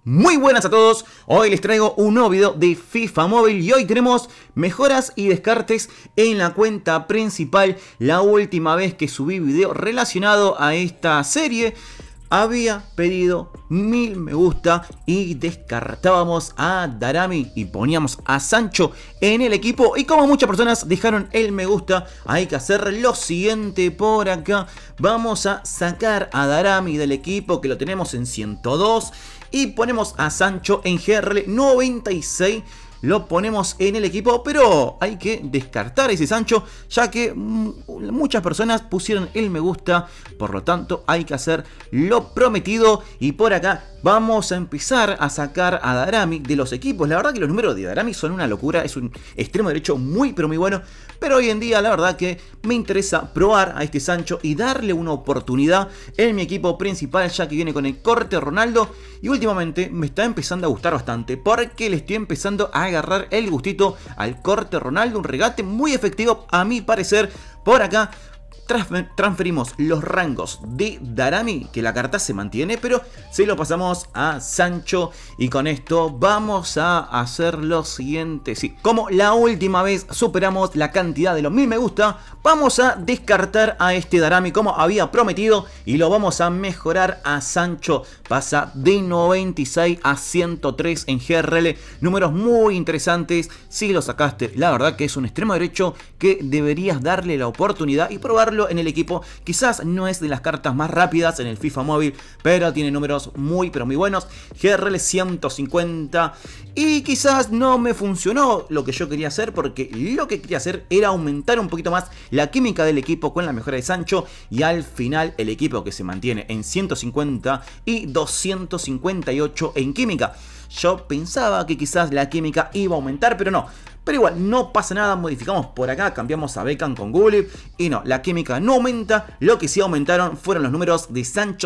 Muy buenas a todos, hoy les traigo un nuevo video de FIFA Móvil y hoy tenemos mejoras y descartes en la cuenta principal. La última vez que subí video relacionado a esta serie había pedido 1000 me gusta y descartábamos a Daramy y poníamos a Sancho en el equipo. Y como muchas personas dejaron el me gusta, hay que hacer lo siguiente por acá. Vamos a sacar a Daramy del equipo, que lo tenemos en 102, y ponemos a Sancho en GRL 96. Lo ponemos en el equipo, pero hay que descartar ese Sancho, ya que muchas personas pusieron el me gusta. Por lo tanto, hay que hacer lo prometido. Y por acá vamos a empezar a sacar a Daramy de los equipos. La verdad que los números de Daramy son una locura. Es un extremo derecho muy, pero muy bueno. Pero hoy en día, la verdad que me interesa probar a este Sancho y darle una oportunidad en mi equipo principal, ya que viene con el corte Ronaldo. Y últimamente me está empezando a gustar bastante, porque le estoy empezando a agarrar el gustito al corte Ronaldo. Un regate muy efectivo a mi parecer. Por acá transferimos los rangos de Daramy, que la carta se mantiene, pero se lo pasamos a Sancho. Y con esto vamos a hacer lo siguiente. Sí, como la última vez superamos la cantidad de los 1000 me gusta, vamos a descartar a este Daramy como había prometido y lo vamos a mejorar a Sancho. Pasa de 96 a 103 en GRL. Números muy interesantes. Si lo sacaste, la verdad que es un extremo derecho que deberías darle la oportunidad y probarlo en el equipo. Quizás no es de las cartas más rápidas en el FIFA Móvil, pero tiene números muy pero muy buenos. GRL 150. Y quizás no me funcionó lo que yo quería hacer, porque lo que quería hacer era aumentar un poquito más la química del equipo con la mejora de Sancho. Y al final el equipo, que se mantiene en 150 y 258 en química. Yo pensaba que quizás la química iba a aumentar, pero no. Pero igual, no pasa nada, modificamos por acá, cambiamos a Beckham con Gullit y no, la química no aumenta. Lo que sí aumentaron fueron los números de Sancho: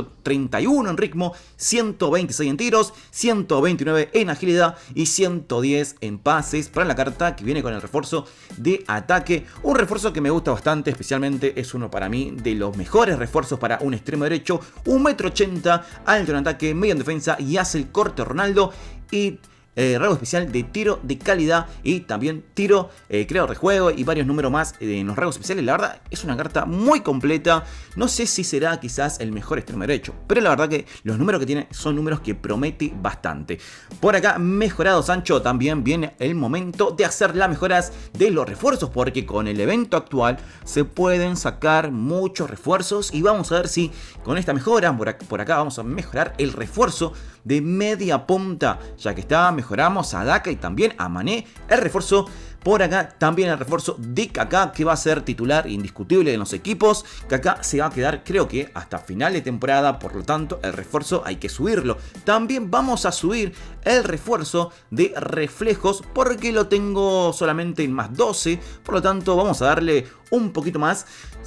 131 en ritmo, 126 en tiros, 129 en agilidad y 110 en pases para la carta que viene con el refuerzo de ataque. Un refuerzo que me gusta bastante, especialmente es uno para mí de los mejores refuerzos para un extremo derecho. 1,80 m, alto en ataque, medio en defensa y hace el corte Ronaldo. Y rango especial de tiro de calidad y también tiro, creador de juego y varios números más en los rangos especiales. La verdad es una carta muy completa. No sé si será quizás el mejor extremo derecho, pero la verdad que los números que tiene son números que promete bastante. Por acá, mejorado Sancho, también viene el momento de hacer las mejoras de los refuerzos, porque con el evento actual se pueden sacar muchos refuerzos. Y vamos a ver si con esta mejora, por acá vamos a mejorar el refuerzo de media punta, ya que mejoramos a Daka y también a Mané. El refuerzo por acá, también el refuerzo de Kaká, que va a ser titular indiscutible en los equipos. Kaká se va a quedar, creo que hasta final de temporada, por lo tanto el refuerzo hay que subirlo. También vamos a subir el refuerzo de reflejos, porque lo tengo solamente en más 12, por lo tanto vamos a darle un poquito más.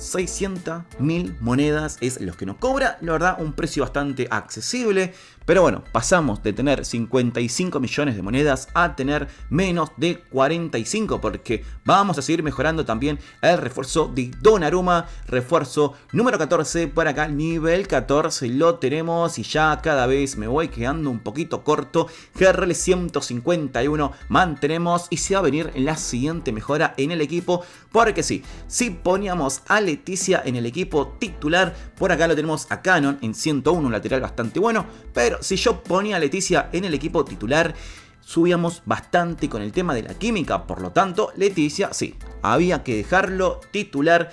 600.000 monedas es los que nos cobra, la verdad un precio bastante accesible. Pero bueno, pasamos de tener 55 millones de monedas a tener menos de 45, porque vamos a seguir mejorando también el refuerzo de Donnarumma. Refuerzo número 14, por acá nivel 14 lo tenemos y ya cada vez me voy quedando un poquito corto. GRL 151 mantenemos y se va a venir la siguiente mejora en el equipo, porque sí, si poníamos a Leticia en el equipo titular, por acá lo tenemos a Cannon en 101, un lateral bastante bueno, pero si yo ponía a Leticia en el equipo titular, subíamos bastante con el tema de la química. Por lo tanto, Leticia, sí, había que dejarlo titular.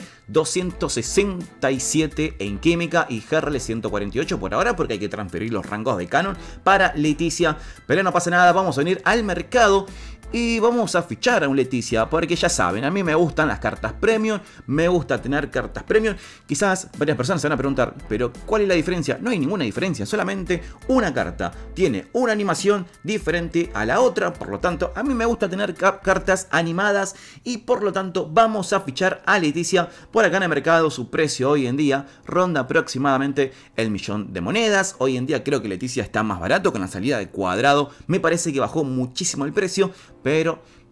267 en química y GRL 148 por ahora, porque hay que transferir los rangos de Cannon para Leticia. Pero no pasa nada, vamos a venir al mercado y vamos a fichar a un Leticia, porque ya saben, a mí me gustan las cartas premium, me gusta tener cartas premium. Quizás varias personas se van a preguntar, pero ¿cuál es la diferencia? No hay ninguna diferencia, solamente una carta tiene una animación diferente a la otra. Por lo tanto, a mí me gusta tener cartas animadas y por lo tanto vamos a fichar a Leticia. Por acá en el mercado su precio hoy en día ronda aproximadamente el 1.000.000 de monedas. Hoy en día creo que Leticia está más barato con la salida de Cuadrado. Me parece que bajó muchísimo el precio, pero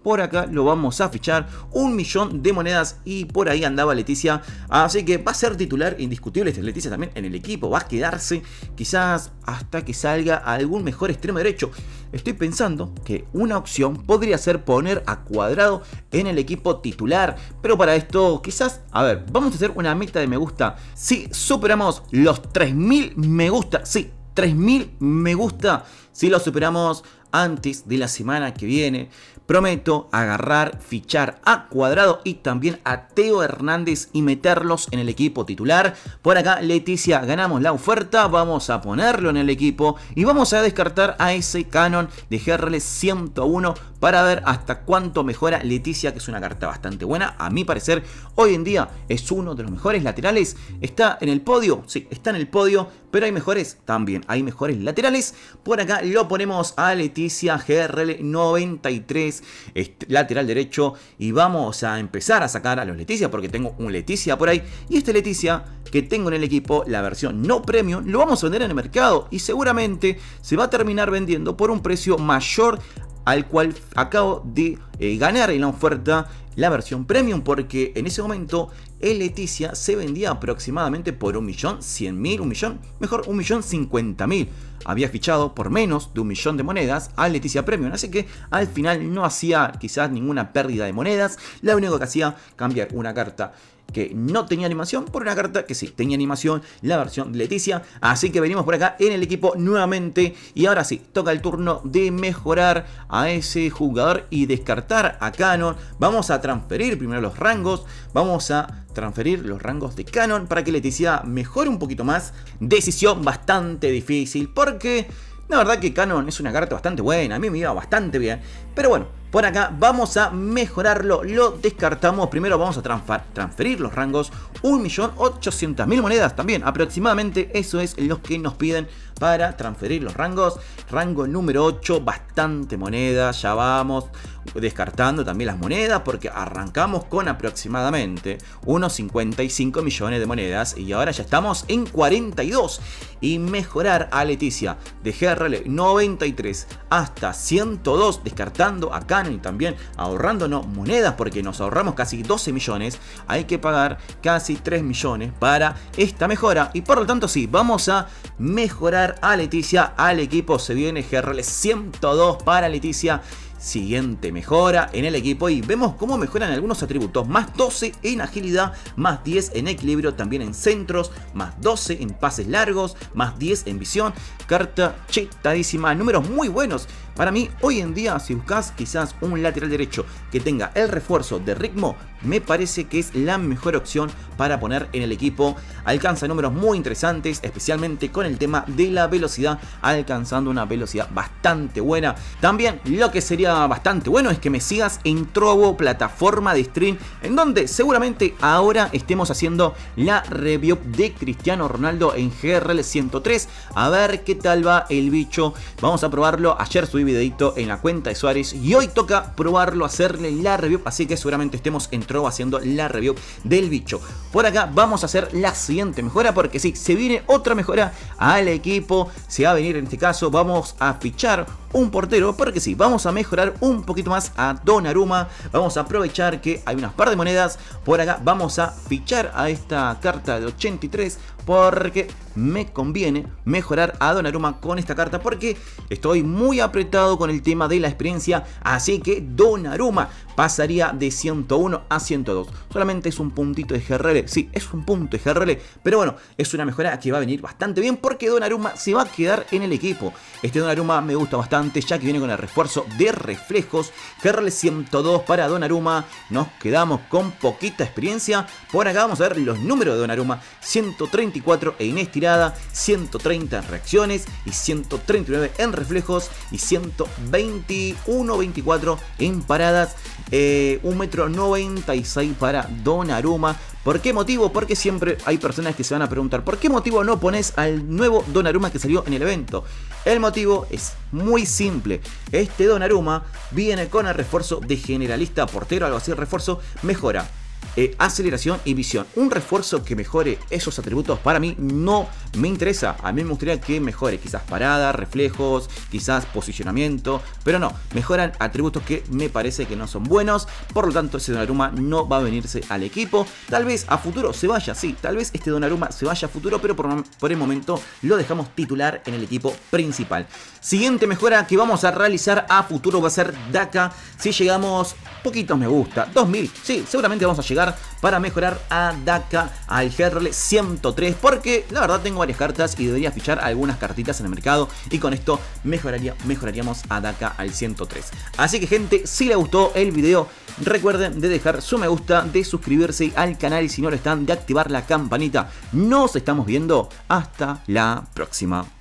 por acá lo vamos a fichar, 1 millón de monedas y por ahí andaba Leticia, así que va a ser titular indiscutible este Leticia también en el equipo, va a quedarse quizás hasta que salga algún mejor extremo derecho. Estoy pensando que una opción podría ser poner a Cuadrado en el equipo titular, pero para esto quizás, a ver, vamos a hacer una meta de me gusta. Si superamos los 3000 me gusta, sí, 3000 me gusta, si lo superamos antes de la semana que viene, prometo agarrar, fichar a Cuadrado y también a Teo Hernández y meterlos en el equipo titular. Por acá Leticia, ganamos la oferta, vamos a ponerlo en el equipo y vamos a descartar a ese Canon de GRL 101 para ver hasta cuánto mejora Leticia, que es una carta bastante buena. A mi parecer, hoy en día es uno de los mejores laterales. ¿Está en el podio? Sí, está en el podio, pero hay mejores también, hay mejores laterales. Por acá lo ponemos a Leticia GRL 93, lateral derecho, y vamos a empezar a sacar a los Leticia porque tengo un Leticia por ahí, y este Leticia que tengo en el equipo, la versión no premium, lo vamos a vender en el mercado y seguramente se va a terminar vendiendo por un precio mayor al cual acabo de ganar en la oferta la versión premium, porque en ese momento el Leticia se vendía aproximadamente por 1.100.000, 1.050.000. Había fichado por menos de 1 millón de monedas al Leticia Premium, así que al final no hacía quizás ninguna pérdida de monedas. Lo único que hacía cambiar una carta que no tenía animación por una carta que sí tenía animación, la versión de Leticia. Así que venimos por acá en el equipo nuevamente y ahora sí, toca el turno de mejorar a ese jugador y descartar a Canon. Vamos a transferir primero los rangos, vamos a transferir los rangos de Canon para que Leticia mejore un poquito más. Decisión bastante difícil porque la verdad que Canon es una carta bastante buena, a mí me iba bastante bien, pero bueno, por acá vamos a mejorarlo, lo descartamos. Primero vamos a transferir los rangos, 1.800.000 monedas también, aproximadamente eso es lo que nos piden para transferir los rangos. Rango número 8, bastante monedas, ya vamos descartando también las monedas porque arrancamos con aproximadamente unos 55 millones de monedas y ahora ya estamos en 42. Y mejorar a Leticia de GRL 93 hasta 102, descartando a Canon y también ahorrándonos monedas porque nos ahorramos casi 12 millones, hay que pagar casi 3 millones para esta mejora y por lo tanto sí, vamos a mejorar a Leticia. Al equipo se viene GRL 102 para Leticia. Siguiente mejora en el equipo y vemos cómo mejoran algunos atributos: más 12 en agilidad, más 10 en equilibrio, también en centros, más 12 en pases largos, más 10 en visión. Carta chetadísima, números muy buenos. Para mí hoy en día, si buscas quizás un lateral derecho que tenga el refuerzo de ritmo, me parece que es la mejor opción para poner en el equipo. Alcanza números muy interesantes, especialmente con el tema de la velocidad, alcanzando una velocidad bastante buena. También lo que sería bastante bueno es que me sigas en Trovo, plataforma de stream, en donde seguramente ahora estemos haciendo la review de Cristiano Ronaldo en GRL 103. A ver qué tal va el bicho. Vamos a probarlo. Ayer subí videito en la cuenta de Suárez y hoy toca probarlo, hacerle la review, así que seguramente estemos en Trovo haciendo la review del bicho. Por acá vamos a hacer la siguiente mejora porque sí, se viene otra mejora al equipo. Se va a venir, en este caso vamos a fichar un portero porque sí, vamos a mejorar un poquito más a Donnarumma. Vamos a aprovechar que hay unas par de monedas. Por acá vamos a fichar a esta carta de 83 porque me conviene mejorar a Donnarumma con esta carta porque estoy muy apretado con el tema de la experiencia, así que Donnarumma pasaría de 101 a 102. Solamente es un puntito de GRL, sí, es un punto de GRL, pero bueno, es una mejora que va a venir bastante bien porque Donnarumma se va a quedar en el equipo. Este Donnarumma me gusta bastante ya que viene con el refuerzo de reflejos. GRL 102 para Donnarumma, nos quedamos con poquita experiencia. Por acá vamos a ver los números de Donnarumma: 134 en estirada, 130 en reacciones y 139 en reflejos y 121-24 en paradas. 1,96 m para Donnarumma. ¿Por qué motivo? Porque siempre hay personas que se van a preguntar ¿por qué motivo no pones al nuevo Donnarumma que salió en el evento? El motivo es muy simple. Este Donnarumma viene con el refuerzo de generalista portero, algo así. El refuerzo mejora aceleración y visión. Un refuerzo que mejore esos atributos para mí no me interesa. A mí me gustaría que mejore quizás parada, reflejos, quizás posicionamiento, pero no, mejoran atributos que me parece que no son buenos. Por lo tanto, ese Donnarumma no va a venirse al equipo. Tal vez a futuro se vaya, sí, tal vez este Donnarumma se vaya a futuro, pero por el momento lo dejamos titular en el equipo principal. Siguiente mejora que vamos a realizar a futuro va a ser Daka. Si llegamos, poquitos me gusta, 2000, sí, seguramente vamos a llegar para mejorar a Daka al GRL 103, porque la verdad tengo varias cartas y debería fichar algunas cartitas en el mercado, y con esto mejoraríamos a Daka al 103. Así que gente, si les gustó el video, recuerden de dejar su me gusta, de suscribirse al canal y si no lo están, de activar la campanita. Nos estamos viendo hasta la próxima.